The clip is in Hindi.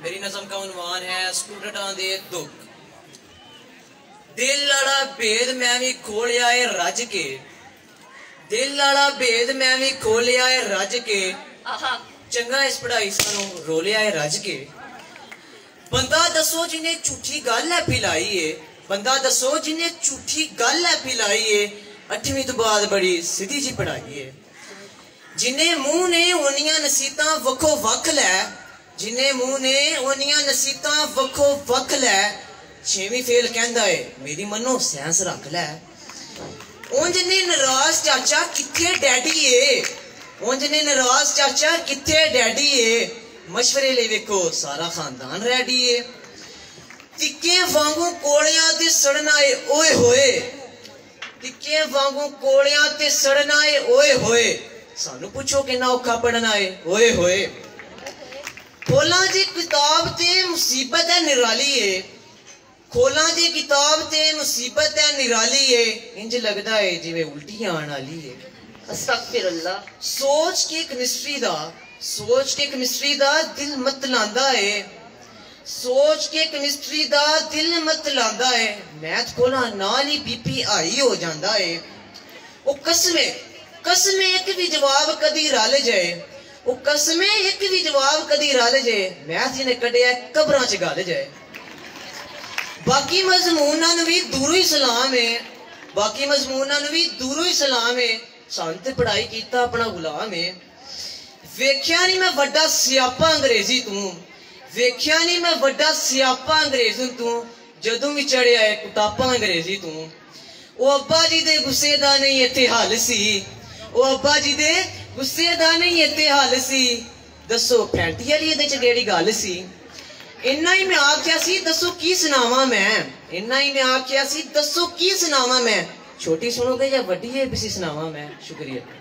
मेरी नज़म का उन्वान है स्टूडेंटां दे दुख। दिल आला भेद मैं भी खोलिया है रज के, दिल आला भेद मैं भी खोलिया है रज के, चंगा इस पढ़ाई सानू रोलिया है रज के। बंदा दसो जिन्हें झूठी गल है फिलाई है, बंदा दसो जिन्हें झूठी गल है फिलाई है, 8वीं तो बाद बड़ी सीधी जी पढ़ाई है। जिन्हें मुंह ने ओनियां नसीहतां वखो वख लै, जिन्हें मुंह ने ओनियां नसीहतां वखो वख लै, 6वीं फेल कहंदा है मेरी मनो साइंस रख लै। उंज ने नाराज चाचा किथे डैडी है, उंज ने नाराज चाचा किथे डैडी है, मशवरे ले वेखो सारा खानदान रेडी है। तिक्के वांगू कोलियां ते सड़ना है ओए होए, तिक्के वांगू कोलियां ते सड़ना है ओए होए, सानू पूछो कितना औखा पढ़ना है ओए होए। खोलां जी किताब ते मुसीबत है निराली है, खोलां जी किताब ते मुसीबत है निराली है, इंज लगदा है जिवें उल्टी आण वाली है। अस्तगफिरुल्लाह। सोच के केमिस्ट्री दा, सोच के केमिस्ट्री दा दिल मत लांदा है, सोच के केमिस्ट्री दा दिल मत लांदा है, मैथ खोला नाल ही बीपी हाई हो जांदा है। ओ कसमे कसमे एक भी जवाब कदी रल जाए, ओ कसमे एक भी जवाब कदी रल जाए, मैथ जिन्हें कढ़िया कबरां च गल जाए। बाकी मजमूनां नूं भी दूरों ही सलाम है, बाकी मजमूनां नूं भी दूरों ही सलाम है, सन ते पढ़ाई कीता अपना गुलाम है। वेख्या नहीं मैं वड्डा सियापा अंग्रेजी तू, वेख्या नहीं मैं वड्डा सियापा अंग्रेजी तू, जदों भी चढ़िया है कुटापा अंग्रेजी तू। ओ अब्बा जी दे गुस्से दा नहीं इत्थे हल सी, ओ अब्बा जी दे गुस्से दा नहीं इत्थे हल सी, दसो फैंटी वाली इहदे च केहड़ी गल सी। इन्ना ही मैं आख्या सी दसो की सुनावा मैं, इन्ना ही मैं आख्या सी दसो की सुनावा मैं। छोटी सुनोगे या वड्डी ABC सुनावा मैं। शुक्रिया।